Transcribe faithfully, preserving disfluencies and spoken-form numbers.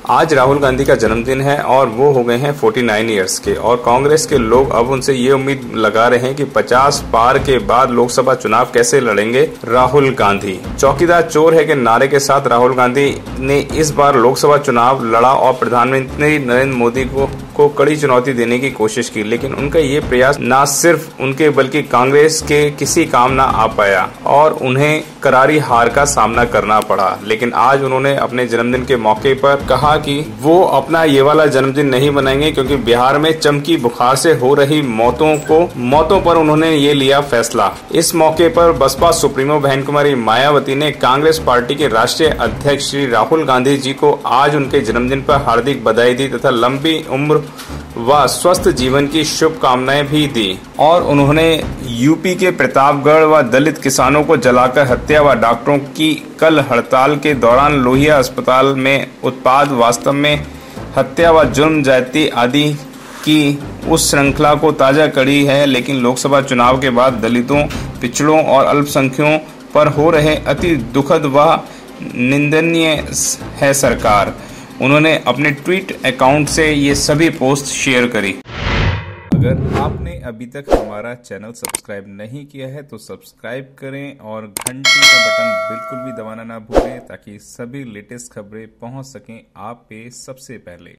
आज राहुल गांधी का जन्मदिन है और वो हो गए हैं उनचास इयर्स के, और कांग्रेस के लोग अब उनसे ये उम्मीद लगा रहे हैं कि पचास पार के बाद लोकसभा चुनाव कैसे लड़ेंगे राहुल गांधी। चौकीदार चोर है के नारे के साथ राहुल गांधी ने इस बार लोकसभा चुनाव लड़ा और प्रधानमंत्री नरेंद्र मोदी को को कड़ी चुनौती देने की कोशिश की, लेकिन उनका ये प्रयास न सिर्फ उनके बल्कि कांग्रेस के किसी काम ना आ पाया और उन्हें करारी हार का सामना करना पड़ा। लेकिन आज उन्होंने अपने जन्मदिन के मौके पर कहा कि वो अपना ये वाला जन्मदिन नहीं मनाएंगे, क्योंकि बिहार में चमकी बुखार से हो रही मौतों को मौतों पर उन्होंने ये लिया फैसला। इस मौके पर बसपा सुप्रीमो बहन कुमारी मायावती ने कांग्रेस पार्टी के राष्ट्रीय अध्यक्ष श्री राहुल गांधी जी को आज उनके जन्मदिन पर हार्दिक बधाई दी तथा लंबी उम्र व स्वस्थ जीवन की शुभकामनाएं भी दी। और उन्होंने यूपी के प्रतापगढ़ व दलित किसानों को जलाकर हत्या व डॉक्टरों की कल हड़ताल के दौरान लोहिया अस्पताल में उत्पाद वास्तव में हत्या व जुर्म जाति आदि की उस श्रृंखला को ताजा कड़ी है। लेकिन लोकसभा चुनाव के बाद दलितों, पिछड़ों और अल्पसंख्यकों पर हो रहे अति दुखद व निंदनीय है सरकार। उन्होंने अपने ट्वीट अकाउंट से ये सभी पोस्ट शेयर करी। अगर आपने अभी तक हमारा चैनल सब्सक्राइब नहीं किया है तो सब्सक्राइब करें और घंटी का बटन बिल्कुल भी दबाना ना भूलें, ताकि सभी लेटेस्ट खबरें पहुंच सकें आप पे सबसे पहले।